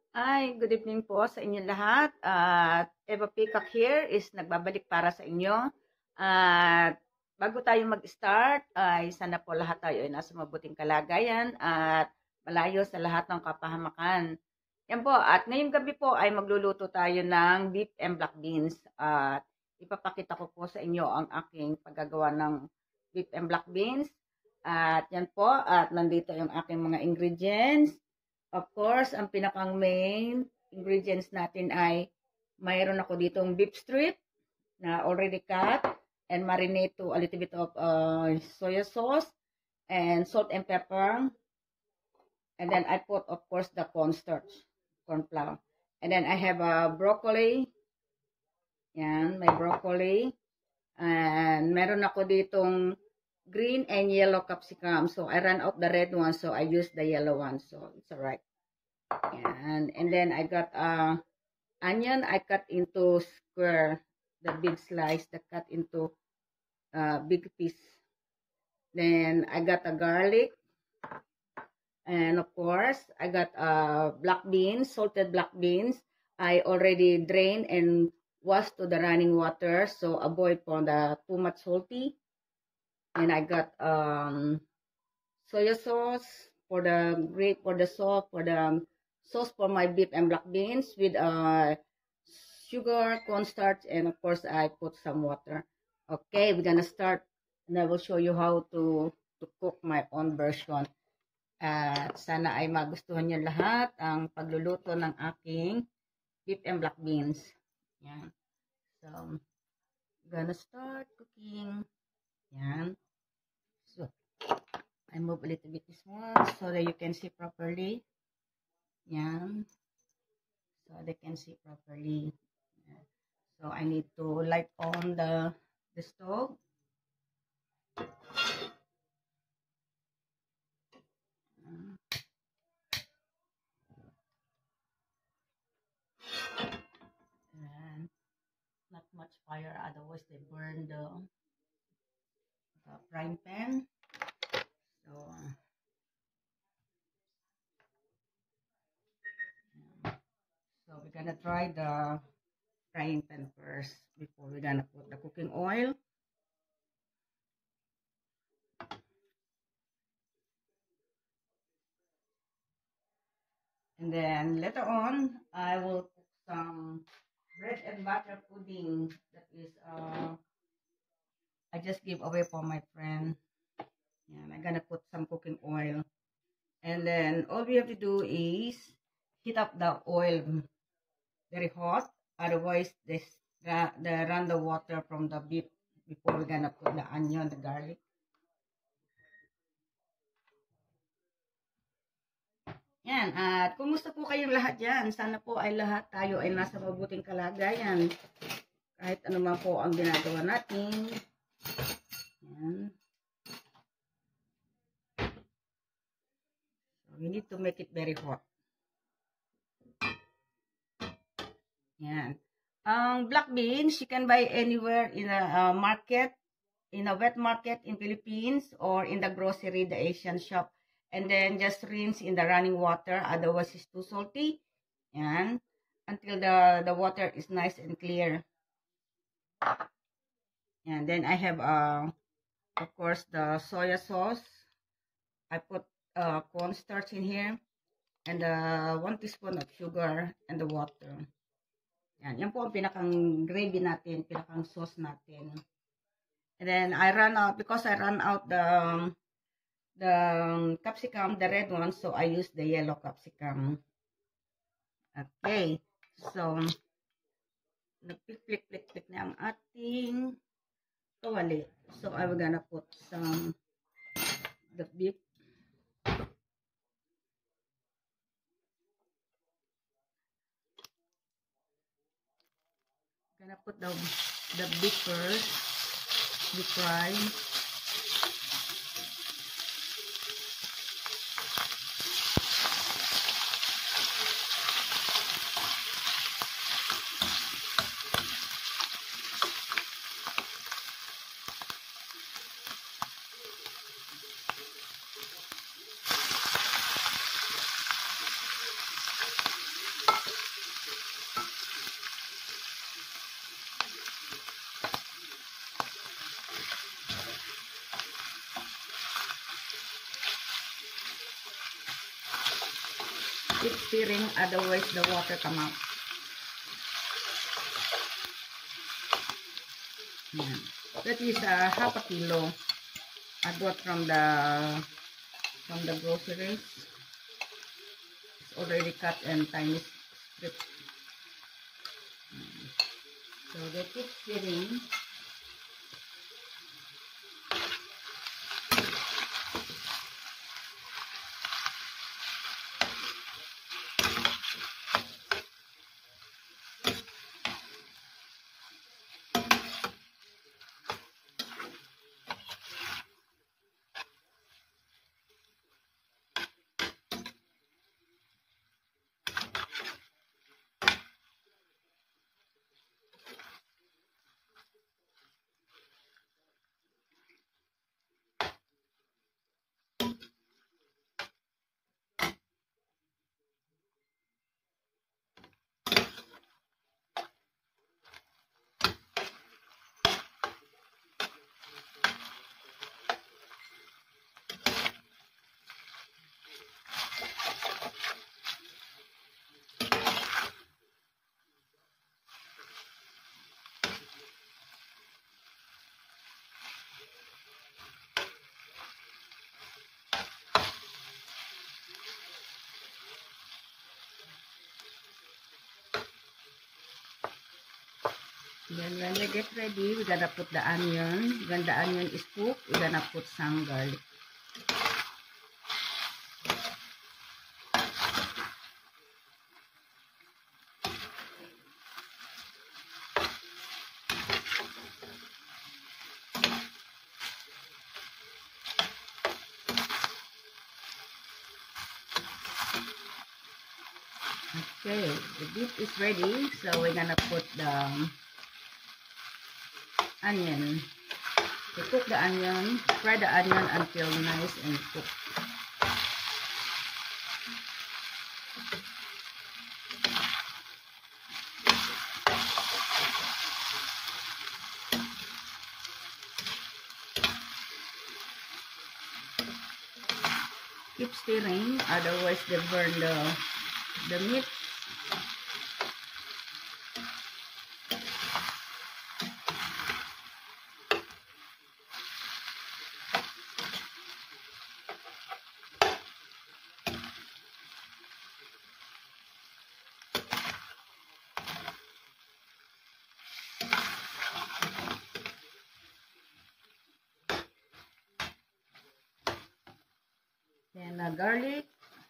Ay, good evening po sa inyo lahat. At Eva Peacock here is nagbabalik para sa inyo. At bago tayo mag-start, ay sana po lahat tayo ay nasa mabuting kalagayan at malayo sa lahat ng kapahamakan. Yan po, at ngayong gabi po ay magluluto tayo ng beef and black beans. At ipapakita ko po sa inyo ang aking paggagawa ng beef and black beans. At yan po, at nandito yung aking mga ingredients. Of course, ang pinakang main ingredients natin ay mayroon ako ditong beef strip na already cut and marinate to a little bit of soy sauce and salt and pepper. And then I put, of course, the cornstarch, corn flour. And then I have a broccoli. Yan, may broccoli. And meron ako ditong green and yellow capsicum. So I ran out the red one, so I used the yellow one. So it's alright. And then I got onion. I cut into square, the big slice that cut into big piece. Then I got a garlic. And of course, I got black beans, salted black beans. I already drained and washed to the running water, so avoid for the too much salty. And I got soy sauce for the sauce for my beef and black beans with sugar, cornstarch, and of course I put some water. Okay, we're gonna start, and I will show you how to cook my own version. At sana ay magustuhan niyo lahat ang pagluluto ng aking beef and black beans. Yan. So, gonna start cooking. Yan. So, I move a little bit this one so that you can see properly. Yan. So they can see properly. Yan. So, I need to light on the stove. And not much fire, otherwise they burn the frying pan. So we're gonna try the frying pan first before we're gonna put the cooking oil. And then later on, I will cook some bread and butter pudding that is I just gave away for my friend. And I'm gonna put some cooking oil. And then all we have to do is heat up the oil very hot. Otherwise, run the water from the beef before we're gonna put the onion, the garlic. Yan, at kumusta po kayong lahat dyan? Sana po ay lahat tayo ay nasa mabuting kalagayan. Kahit ano man po ang ginagawa natin. Yan. So, we need to make it very hot. Yan. Ang black beans, you can buy anywhere in a market, in a wet market in Philippines, or in the grocery, the Asian shop. And then just rinse in the running water, otherwise it's too salty. Yan. Until the water is nice and clear. And then I have, of course, the soya sauce. I put cornstarch in here. And 1 teaspoon of sugar and the water. Yan po ang pinakang gravy natin, pinakang sauce natin. And then I ran out, because I ran out the capsicum, the red one, so I used the yellow capsicum. Okay, so nagplik-plik-plik na ang ating kawali. So I'm gonna put some the beef. Gonna put the beef first, deep fry. Keep stirring, otherwise the water come out. That is half a kilo. I bought from the groceries. It's already cut and tiny strips. So they keep stirring. Then when they get ready, we're gonna put the onion. When the onion is cooked, we're gonna put some garlic. Okay, the beef is ready, so we're gonna put the onion. To cook the onion, fry the onion until nice and cooked. Keep stirring, otherwise they burn the meat. Then garlic.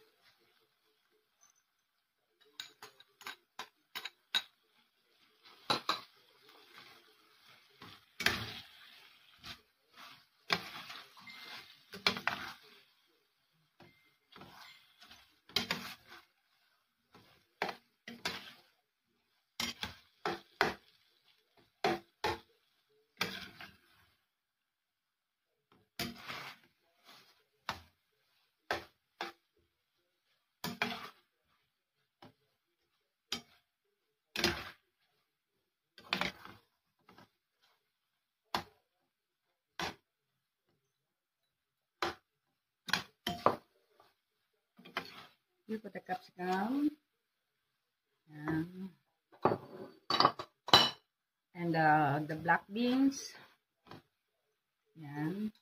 You put the capsicum and the black beans. Yan.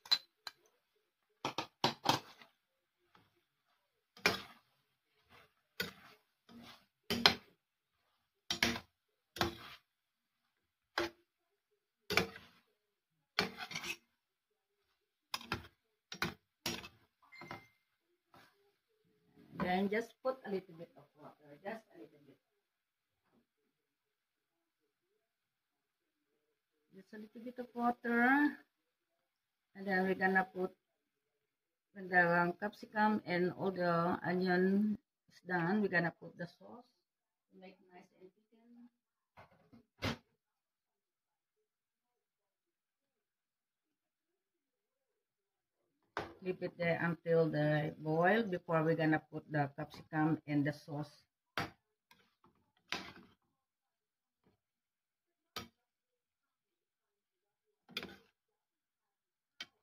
Then just put a little bit of water, just a little bit. Just a little bit of water. And then we're gonna put, when the capsicum and all the onion is done, we're gonna put the sauce to make nice and thicken. Leave it there until they boil before we're gonna put the capsicum and the sauce.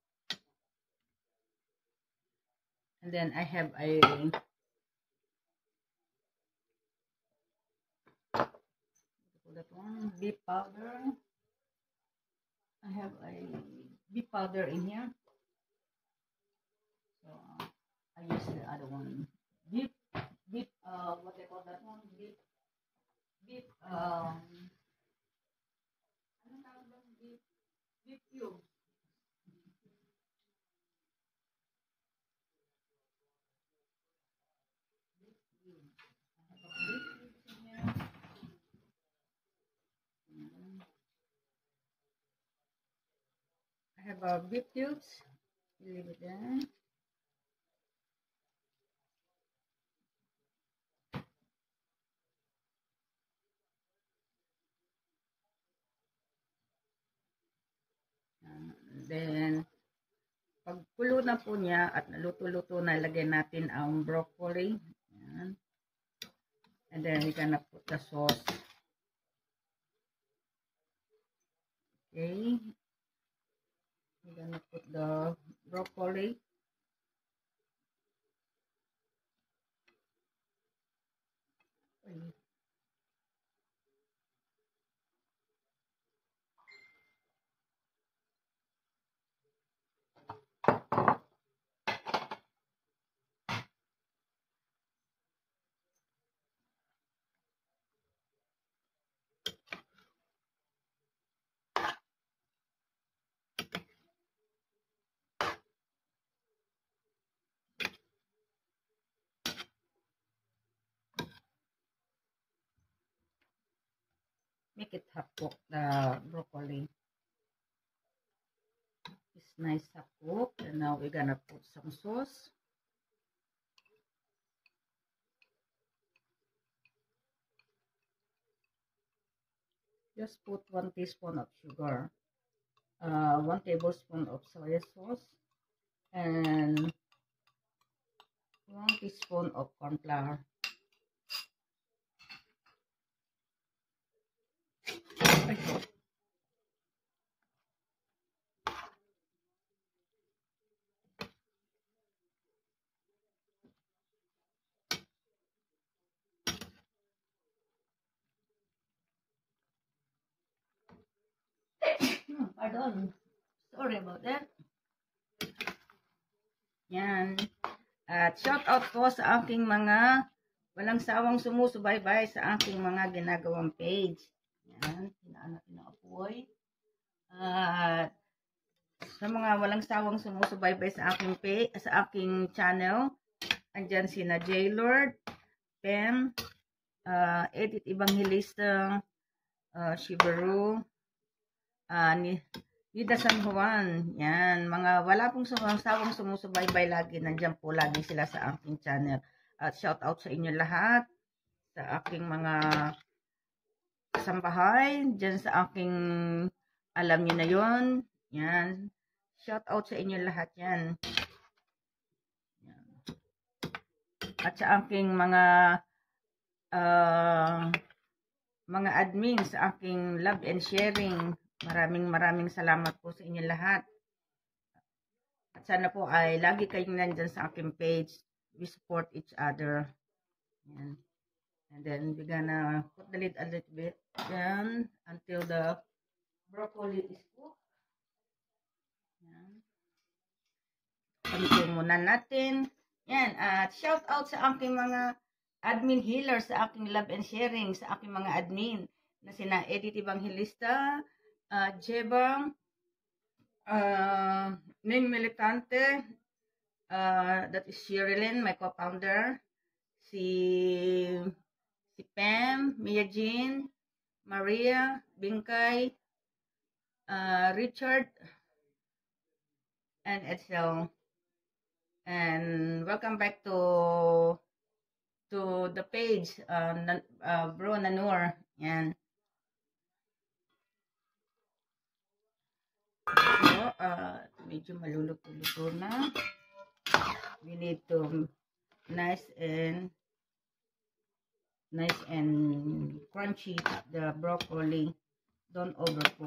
And then I have a call that one? Beef powder. I have a beef powder in here. So I use the other one. Beef, what they call that one? Beef, ano tawag doon? Beef cubes. I have a beef cubes. Leave it there. Then, pag kulo na po niya at naluto-luto na, lagyan natin ang broccoli. Yan. And then, we're gonna put the sauce. Okay. We're gonna put the broccoli. Make it half cook the broccoli. It's nice half cook. And now we're gonna put some sauce. Just put 1 teaspoon of sugar, 1 tablespoon of soy sauce, and 1 teaspoon of corn flour. Pardon. Sorry about that. Yan. At shout out po sa aking mga walang sawang sumusubaybay sa aking mga ginagawang page. Yan. Hinaan natin ang apoy. At sa mga walang sawang sumusubaybay sa aking page, sa aking channel, andyan sina J-Lord, Pem, Edith Evangelista, Shibaru, Nida San Juan, yan, mga wala pong sawang sumusubaybay lagi, nandyan po lagi sila sa aking channel. At shout out sa inyo lahat, sa aking mga kasambahay, dyan sa aking, alam nyo na yon, yan, shout out sa inyo lahat yan. Yan. At sa aking mga admin, sa aking love and sharing, maraming salamat po sa inyo lahat. At sana po ay lagi kayong nandyan sa aking page. We support each other. Yan. And then we're gonna put the lid a little bit then until the broccoli is cooked. Yan. Pagkito muna natin. Yan. At shout out sa aking mga admin healer, sa aking love and sharing, sa aking mga admin na sina Edith Evangelista, Jebang, Ning Militante, that is Sherilyn, my co-founder, si Pam, Mia Jean, Maria, Bingkay, Richard, and Edsel. And welcome back to the page, Bro Nanur. Yan. So, medyo maluluto-luto na. We need to nice and crunchy the broccoli. Don't overcook.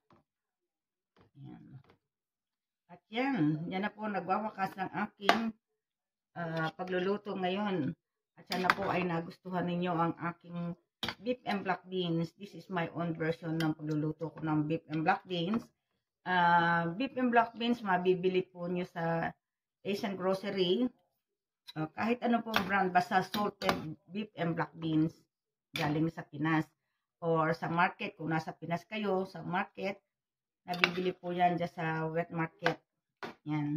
Yan. At yan na po nagwawakas ng aking pagluluto ngayon. At sana po ay nagustuhan ninyo ang aking beef and black beans. This is my own version ng pagluluto ko ng beef and black beans. Beef and black beans, mabibili po nyo sa Asian grocery. Kahit ano po brand, basta salted beef and black beans galing sa Pinas. Or sa market, kung nasa Pinas kayo, sa market, nabibili po yan dyan sa wet market. Yan.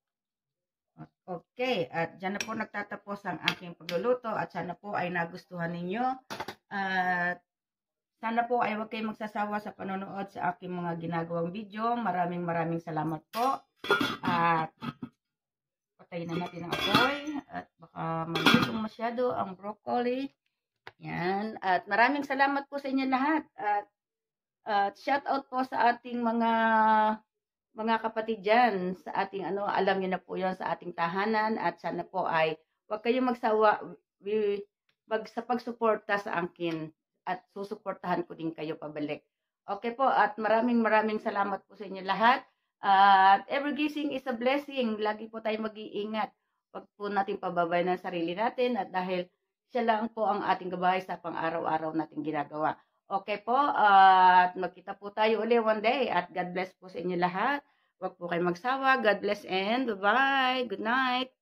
Okay, at dyan na po nagtatapos ang aking pagluluto at sana po ay nagustuhan ninyo. At sana po ay huwag kayong magsasawa sa panonood sa aking mga ginagawang video. Maraming salamat po. At patayin na natin ang apoy at baka malutong masyado ang broccoli. Yan. At maraming salamat po sa inyo lahat. At shout out po sa ating mga kapatid dyan sa ating alam niyo na po yon sa ating tahanan at sana po ay huwag kayong magsawa sa pagsuporta sa akin at susuportahan ko din kayo pabalik. Okay po at maraming salamat po sa inyo lahat. At every gising is a blessing. Lagi po tayo mag-iingat. Huwag po natin pababayan ang sarili natin at dahil siya lang po ang ating gabay sa pang-araw-araw nating ginagawa. Okay po, at magkita po tayo uli one day at God bless po sa inyo lahat. Huwag po kayo magsawa. God bless and bye-bye. Good night.